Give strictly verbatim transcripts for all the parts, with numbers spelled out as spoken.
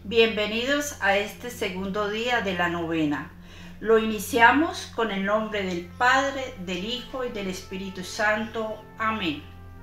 Bienvenidos a este segundo día de la novena. Lo iniciamos con el nombre del Padre, del Hijo y del Espíritu Santo. Amén.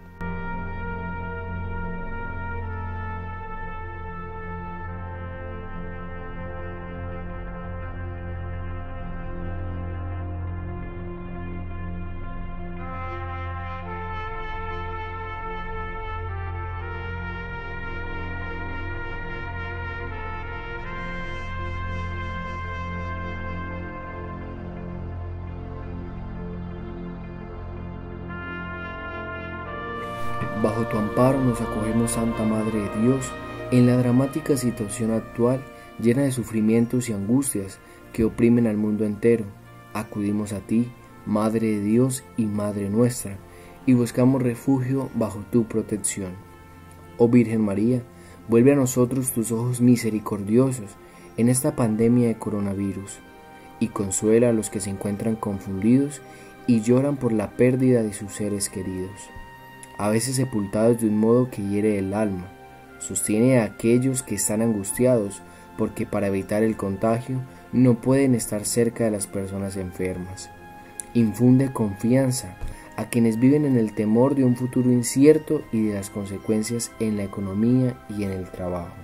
Bajo tu amparo nos acogemos, Santa Madre de Dios, en la dramática situación actual, llena de sufrimientos y angustias que oprimen al mundo entero. Acudimos a ti, Madre de Dios y Madre nuestra, y buscamos refugio bajo tu protección. Oh Virgen María, vuelve a nosotros tus ojos misericordiosos en esta pandemia de coronavirus, y consuela a los que se encuentran confundidos y lloran por la pérdida de sus seres queridos, a veces sepultados de un modo que hiere el alma. Sostiene a aquellos que están angustiados porque para evitar el contagio no pueden estar cerca de las personas enfermas. Infunde confianza a quienes viven en el temor de un futuro incierto y de las consecuencias en la economía y en el trabajo.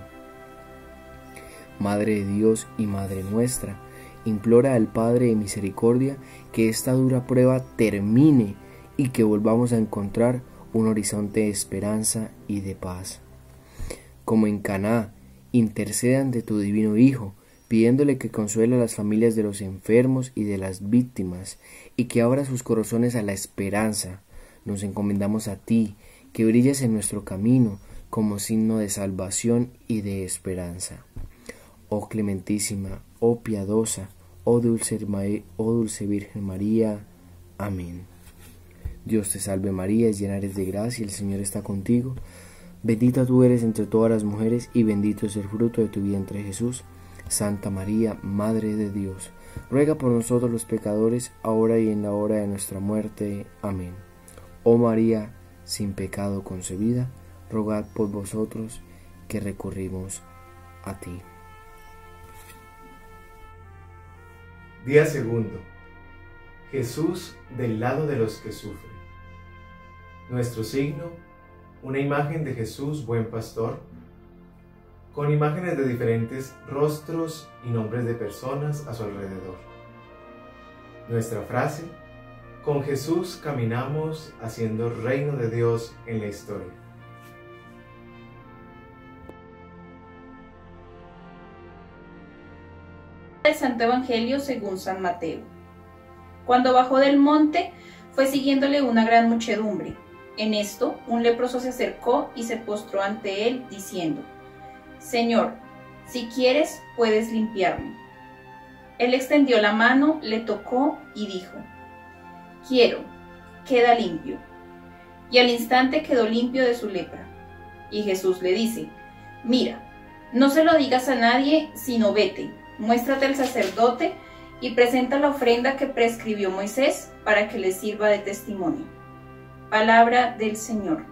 Madre de Dios y Madre nuestra, implora al Padre de misericordia que esta dura prueba termine y que volvamos a encontrar un horizonte de esperanza y de paz. Como en Caná, intercede ante tu divino Hijo, pidiéndole que consuele a las familias de los enfermos y de las víctimas, y que abra sus corazones a la esperanza. Nos encomendamos a ti, que brilles en nuestro camino como signo de salvación y de esperanza. Oh clementísima, oh piadosa, oh dulce, oh dulce Virgen María. Amén. Dios te salve María, llena eres de gracia, el Señor está contigo. Bendita tú eres entre todas las mujeres y bendito es el fruto de tu vientre Jesús. Santa María, Madre de Dios, ruega por nosotros los pecadores, ahora y en la hora de nuestra muerte. Amén. Oh María, sin pecado concebida, rogad por vosotros que recurrimos a ti. Día segundo. Jesús del lado de los que sufren. Nuestro signo, una imagen de Jesús buen pastor, con imágenes de diferentes rostros y nombres de personas a su alrededor. Nuestra frase, con Jesús caminamos haciendo reino de Dios en la historia. Del Santo Evangelio según San Mateo. Cuando bajó del monte, fue siguiéndole una gran muchedumbre. En esto, un leproso se acercó y se postró ante él, diciendo: Señor, si quieres, puedes limpiarme. Él extendió la mano, le tocó y dijo: Quiero, queda limpio. Y al instante quedó limpio de su lepra. Y Jesús le dice: Mira, no se lo digas a nadie, sino vete, muéstrate al sacerdote y presenta la ofrenda que prescribió Moisés para que le sirva de testimonio. Palabra del Señor.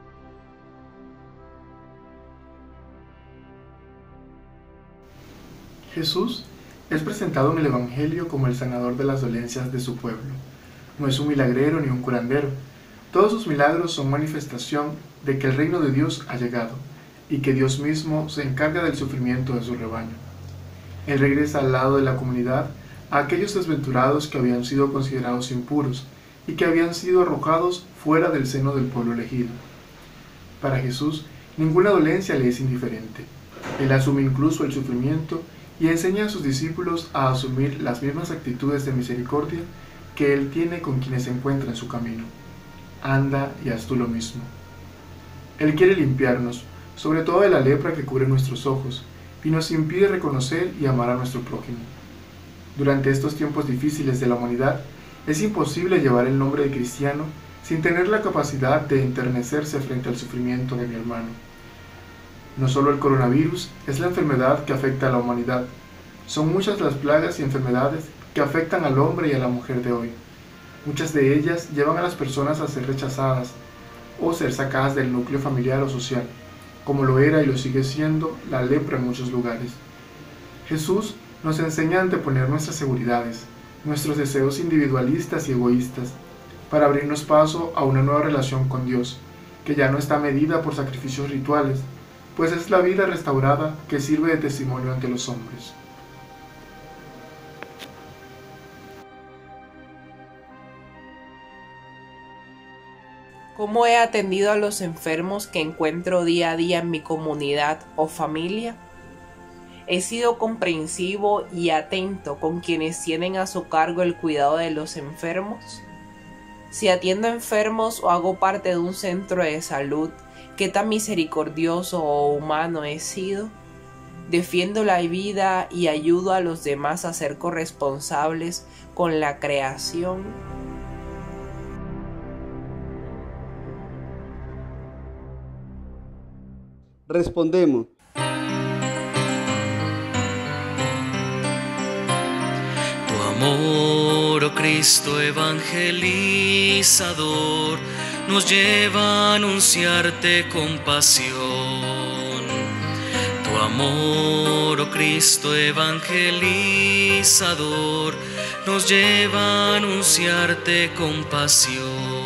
Jesús es presentado en el Evangelio como el sanador de las dolencias de su pueblo. No es un milagrero ni un curandero. Todos sus milagros son manifestación de que el reino de Dios ha llegado y que Dios mismo se encarga del sufrimiento de su rebaño. Él regresa al lado de la comunidad a aquellos desventurados que habían sido considerados impuros y que habían sido arrojados fuera del seno del pueblo elegido. Para Jesús, ninguna dolencia le es indiferente. Él asume incluso el sufrimiento y enseña a sus discípulos a asumir las mismas actitudes de misericordia que Él tiene con quienes se encuentran en su camino. Anda y haz tú lo mismo. Él quiere limpiarnos, sobre todo de la lepra que cubre nuestros ojos, y nos impide reconocer y amar a nuestro prójimo. Durante estos tiempos difíciles de la humanidad, es imposible llevar el nombre de cristiano sin tener la capacidad de enternecerse frente al sufrimiento de mi hermano. No solo el coronavirus es la enfermedad que afecta a la humanidad, son muchas las plagas y enfermedades que afectan al hombre y a la mujer de hoy. Muchas de ellas llevan a las personas a ser rechazadas o ser sacadas del núcleo familiar o social, como lo era y lo sigue siendo la lepra en muchos lugares. Jesús nos enseña a anteponer nuestras seguridades, nuestros deseos individualistas y egoístas, para abrirnos paso a una nueva relación con Dios, que ya no está medida por sacrificios rituales, pues es la vida restaurada que sirve de testimonio ante los hombres. ¿Cómo he atendido a los enfermos que encuentro día a día en mi comunidad o familia? He sido comprensivo y atento con quienes tienen a su cargo el cuidado de los enfermos. Si atiendo enfermos o hago parte de un centro de salud, ¿qué tan misericordioso o humano he sido? Defiendo la vida y ayudo a los demás a ser corresponsables con la creación. Respondemos. Tu amor, oh Cristo evangelizador, nos lleva a anunciarte con pasión. Tu amor, oh Cristo evangelizador, nos lleva a anunciarte con pasión.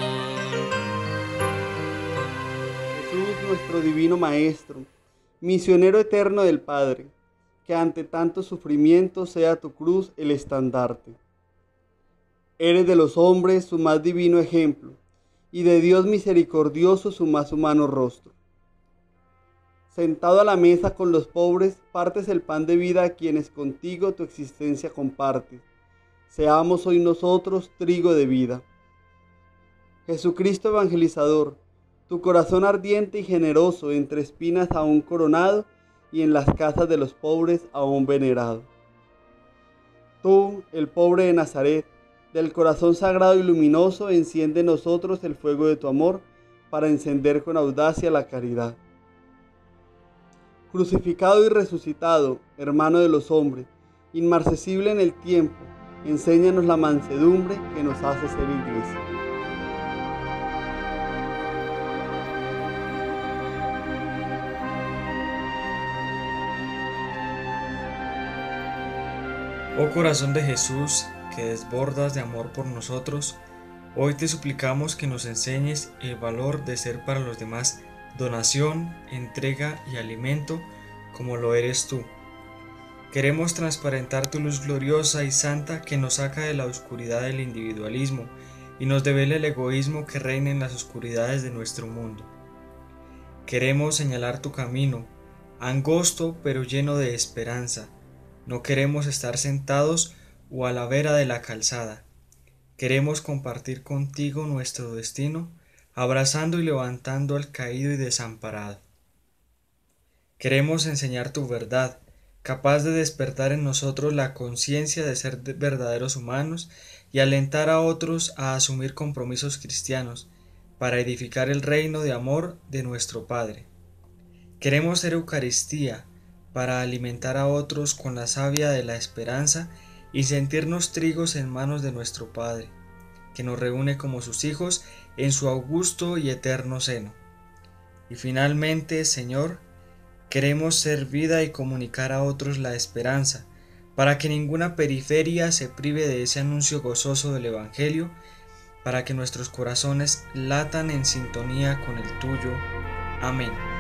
Nuestro divino Maestro, misionero eterno del Padre, que ante tanto sufrimiento sea tu cruz el estandarte. Eres de los hombres su más divino ejemplo, y de Dios misericordioso su más humano rostro. Sentado a la mesa con los pobres, partes el pan de vida a quienes contigo tu existencia compartes. Seamos hoy nosotros trigo de vida. Jesucristo evangelizador, tu corazón ardiente y generoso, entre espinas aún coronado, y en las casas de los pobres aún venerado. Tú, el pobre de Nazaret, del corazón sagrado y luminoso, enciende en nosotros el fuego de tu amor, para encender con audacia la caridad. Crucificado y resucitado, hermano de los hombres, inmarcesible en el tiempo, enséñanos la mansedumbre que nos hace ser iglesia. Oh corazón de Jesús, que desbordas de amor por nosotros, hoy te suplicamos que nos enseñes el valor de ser para los demás donación, entrega y alimento como lo eres tú. Queremos transparentar tu luz gloriosa y santa que nos saca de la oscuridad del individualismo y nos devela el egoísmo que reina en las oscuridades de nuestro mundo. Queremos señalar tu camino, angosto pero lleno de esperanza. No queremos estar sentados o a la vera de la calzada. Queremos compartir contigo nuestro destino, abrazando y levantando al caído y desamparado. Queremos enseñar tu verdad, capaz de despertar en nosotros la conciencia de ser verdaderos humanos y alentar a otros a asumir compromisos cristianos para edificar el reino de amor de nuestro Padre. Queremos ser Eucaristía, para alimentar a otros con la savia de la esperanza y sentirnos trigos en manos de nuestro Padre, que nos reúne como sus hijos en su augusto y eterno seno. Y finalmente, Señor, queremos ser vida y comunicar a otros la esperanza, para que ninguna periferia se prive de ese anuncio gozoso del Evangelio, para que nuestros corazones latan en sintonía con el tuyo. Amén.